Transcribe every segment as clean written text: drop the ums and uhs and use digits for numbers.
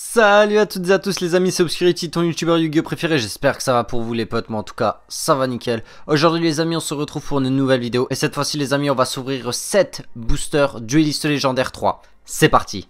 Salut à toutes et à tous les amis, c'est Obscurity, ton youtubeur Yu-Gi-Oh préféré. J'espère que ça va pour vous les potes, mais en tout cas ça va nickel. Aujourd'hui les amis, on se retrouve pour une nouvelle vidéo. Et cette fois-ci les amis, on va s'ouvrir 7 boosters Dueliste Légendaire 3. C'est parti.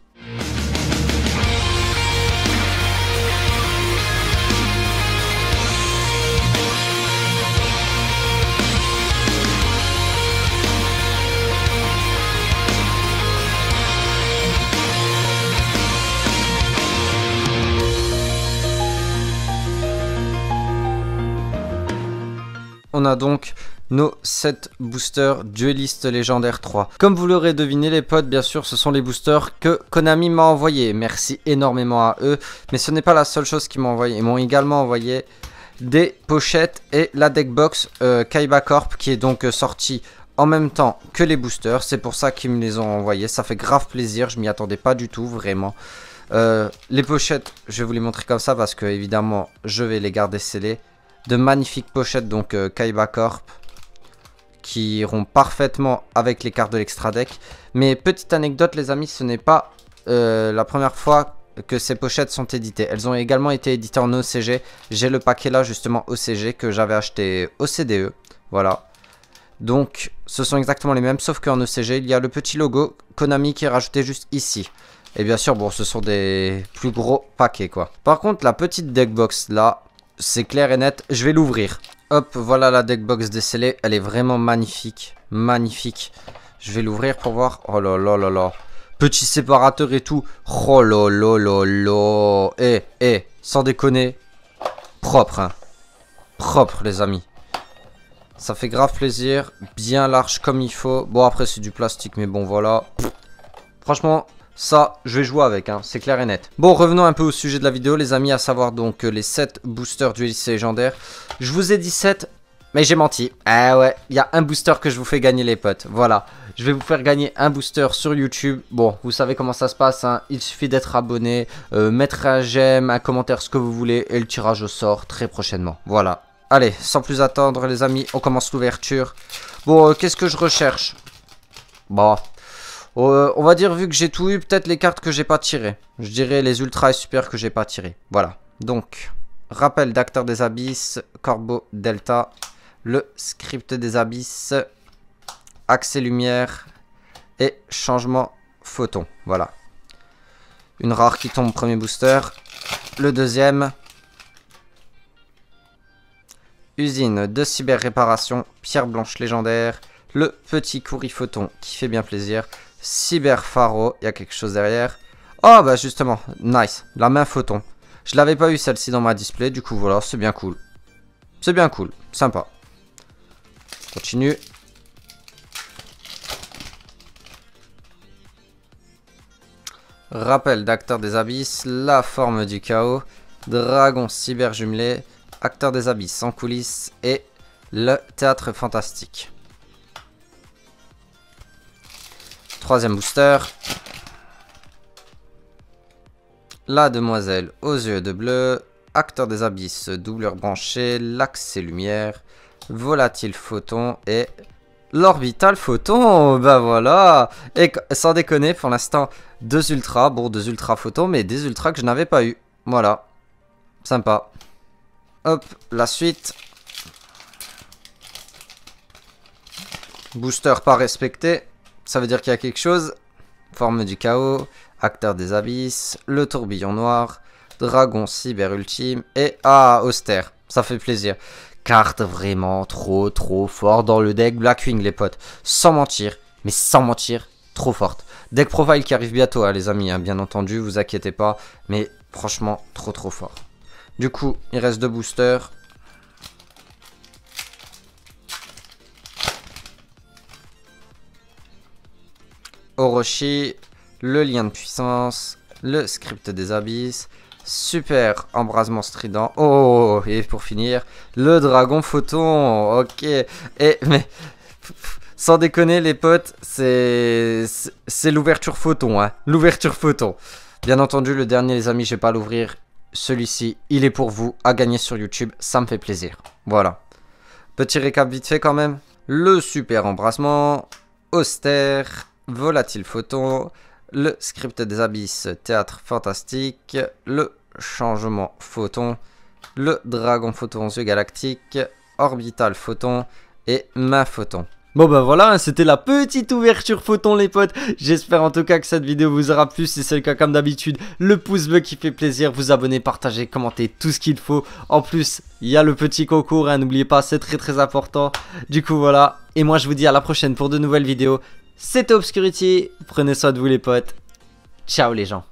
On a donc nos 7 boosters Dueliste Légendaire 3. Comme vous l'aurez deviné les potes, bien sûr ce sont les boosters que Konami m'a envoyé. Merci énormément à eux. Mais ce n'est pas la seule chose qu'ils m'ont envoyé. Ils m'ont également envoyé des pochettes et la deckbox Kaiba Corp qui est donc sortie en même temps que les boosters. C'est pour ça qu'ils me les ont envoyés. Ça fait grave plaisir, je m'y attendais pas du tout vraiment. Les pochettes, je vais vous les montrer comme ça parce que évidemment je vais les garder scellées. De magnifiques pochettes donc Kaiba Corp qui iront parfaitement avec les cartes de l'extra deck. Mais petite anecdote les amis, ce n'est pas la première fois que ces pochettes sont éditées. Elles ont également été éditées en OCG. J'ai le paquet là justement OCG que j'avais acheté au CDE. Voilà. Donc ce sont exactement les mêmes sauf qu'en ECG il y a le petit logo Konami qui est rajouté juste ici. Et bien sûr bon ce sont des plus gros paquets quoi. Par contre la petite deckbox là, c'est clair et net, je vais l'ouvrir. Hop, voilà la deckbox décellée. Elle est vraiment magnifique. Magnifique. Je vais l'ouvrir pour voir. Oh là là là là. Petit séparateur et tout. Oh là là là là. Sans déconner. Propre, hein. Propre, les amis. Ça fait grave plaisir. Bien large comme il faut. Bon, après, c'est du plastique, mais bon, voilà. Franchement... ça, je vais jouer avec, hein, c'est clair et net. Bon, revenons un peu au sujet de la vidéo, les amis, à savoir donc les 7 boosters Dueliste Légendaire. Je vous ai dit 7, mais j'ai menti. Ah ouais, il y a un booster que je vous fais gagner, les potes. Voilà, je vais vous faire gagner un booster sur YouTube. Bon, vous savez comment ça se passe, hein. Il suffit d'être abonné, mettre un j'aime, un commentaire, ce que vous voulez, et le tirage au sort très prochainement. Voilà. Allez, sans plus attendre, les amis, on commence l'ouverture. Bon, qu'est-ce que je recherche? Bon... on va dire vu que j'ai tout eu, peut-être les cartes que j'ai pas tirées. Je dirais les ultra et super que j'ai pas tirées. Voilà. Donc, rappel d'acteur des abysses, Corbeau Delta, le script des abysses, accès lumière et changement photon. Voilà. Une rare qui tombe premier booster. Le deuxième. Usine de cyber réparation, pierre blanche légendaire. Le petit courri photon qui fait bien plaisir. Cyber Pharo, il y a quelque chose derrière. Oh bah justement, nice, la main photon. Je l'avais pas eu celle-ci dans ma display, du coup voilà, c'est bien cool. C'est bien cool, sympa. Continue. Rappel d'acteur des abysses, la forme du chaos, dragon cyber jumelé, acteur des abysses en coulisses et le théâtre fantastique. Troisième booster. La demoiselle aux yeux de bleu. Acteur des abysses, doubleur branchée. L'accès lumière. Volatile photon. Et l'orbital photon. Bah voilà. Et sans déconner, pour l'instant, 2 ultras. Bon, 2 ultra photons, mais des ultras que je n'avais pas eu. Voilà. Sympa. Hop, la suite. Booster pas respecté. Ça veut dire qu'il y a quelque chose. Forme du chaos, acteur des abysses, le tourbillon noir, dragon cyber ultime et austère. Ça fait plaisir. Carte vraiment trop fort dans le deck Blackwing les potes. Sans mentir, mais sans mentir, trop forte. Deck profile qui arrive bientôt hein, les amis, hein, bien entendu, vous inquiétez pas. Mais franchement, trop fort. Du coup, il reste 2 boosters. Orochi, le lien de puissance, le script des abysses, super embrasement strident. Oh, et pour finir, le dragon photon. Ok, mais sans déconner les potes, c'est l'ouverture photon, hein. L'ouverture photon. Bien entendu, le dernier les amis, je vais pas l'ouvrir. Celui-ci, il est pour vous à gagner sur YouTube, ça me fait plaisir. Voilà. Petit récap vite fait quand même. Le super embrasement, austère. Volatile photon, le script des abysses, théâtre fantastique, le changement photon, le dragon photon aux yeux galactiques, orbital photon et main photon. Bon bah voilà, c'était la petite ouverture photon les potes. J'espère en tout cas que cette vidéo vous aura plu. Si c'est le cas, comme d'habitude, le pouce bleu qui fait plaisir, vous abonner, partager, commenter, tout ce qu'il faut. En plus, il y a le petit concours, hein, n'oubliez pas, c'est très important. Du coup voilà, et moi je vous dis à la prochaine pour de nouvelles vidéos. C'était Obscurity, prenez soin de vous les potes. Ciao les gens.